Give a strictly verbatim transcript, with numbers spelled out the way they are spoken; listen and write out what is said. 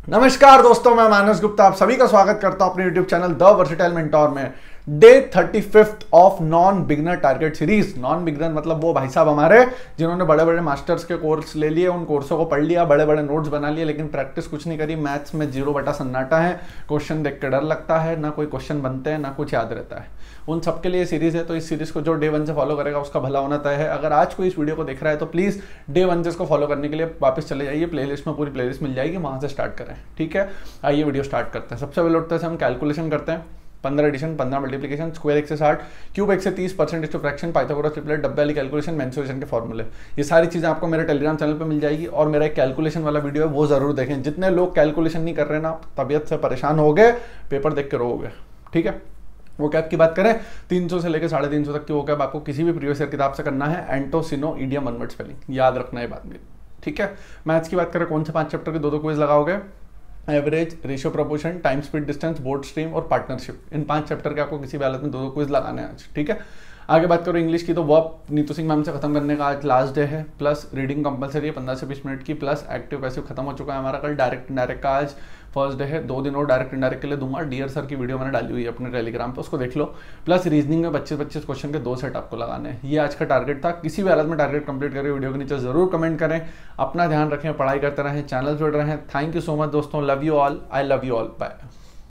नमस्कार दोस्तों, मैं मानस गुप्ता आप सभी का स्वागत करता हूं अपने YouTube channel the versatile mentor में। Day thirty fifth of non beginner target series. Non beginner मतलब वो भाई साहब हमारे जिन्होंने बड़े बड़े मास्टर्स के कोर्स ले लिए, उन कोर्सों को पढ़ लिया, बड़े बड़े नोट्स बना लिए, लेकिन प्रैक्टिस कुछ नहीं करी। मैथ्स में जीरो बटा सन्नाटा है, क्वेश्चन देख के डर लगता है, ना कोई क्वेश्चन बनते हैं ना कुछ याद रहता है। उन सबके लिए सीरीज है, तो इस सीरीज को जो डे वन से फॉलो करेगा उसका भला होना तय है। अगर आज कोई इस वीडियो को देख रहा है तो प्लीज डे वन से इसको फॉलो करने के लिए वापस चले जाइए, प्लेलिस्ट में पूरी प्लेलिस्ट मिल जाएगी, वहां से स्टार्ट करें। ठीक है, आइए वीडियो स्टार्ट करते हैं। सबसे पहले उठते से हम कैलकुलेशन करते हैं। पंद्रह एडिशन, पंद्रह मल्टीप्लिकेशन, स्क्वायर एक से साठ, क्यूब एक से तीस, percentage to fraction, Pythagoras triplet, डब्बे वाली कैलकुलेशन, मेंसुरेशन के फॉर्मूले, ये सारी चीजें आपको मेरे टेलीग्राम चैनल पे मिल जाएगी। और मेरा एक कैलकुलेशन वाला वीडियो है, वो जरूर देखें। जितने लोग कैलकुलेशन नहीं कर रहे ना, तबियत से परेशान हो गए, पेपर देख के रोओगे। ठीक है, वो कैप की बात करें, तीन सौ से लेकर साढ़े तीन सौ तक की वो कैप आपको किसी भी प्रीवियस ईयर किताब से करना है। एंटोसिनो ईडियम वन वर्ड स्पेलिंग याद रखना है बात में। ठीक है, मैथ्स की बात करें, कौन से पांच चैप्टर के दो दो क्विज लगाओगे? Average, ratio proportion, time speed distance, boat stream और पार्टनरशिप। इन पांच चैप्टर के आपको किसी भी हालत में दो दो क्विज लगाने हैं आज। ठीक है, आगे बात करो इंग्लिश की, तो वर्ब नीतू सिंह मैम से खत्म करने का आज लास्ट डे है। प्लस रीडिंग कंपलसरी है पंद्रह से बीस मिनट की, प्लस एक्टिव पैसिव खत्म हो चुका है हमारा। कल डायरेक्ट इनडायरेक्ट का आज फर्स्ट डे है, दो दिन और डायरेक्ट इनडायरेक्ट के लिए दूंगा। डियर सर की वीडियो मैंने डाली हुई है अपने टेलीग्राम पे, उसको देख लो। प्लस रीजनिंग में पच्चीस पच्चीस क्वेश्चन के दो सेट आपको लगाने हैं। ये आज का टारगेट था। किसी भी हालत में टारगेट कंप्लीट करें, वीडियो के नीचे जरूर कमेंट करें। अपना ध्यान रखें, पढ़ाई करते रहें, चैनल जुड़ रहे हैं। थैंक यू सो मच दोस्तों, love you all, I love you all, bye.